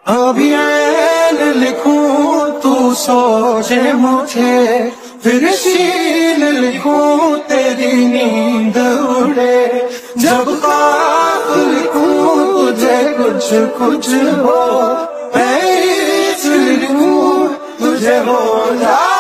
अभी ऐन लिखूं तू सोचे मुझे, फिर शीन लिखूं तेरी नींद उड़े। जब ख्वाब लिखूं तुझे कुछ कुछ हो, मैं इश्क लिखूं तुझे हो जाए।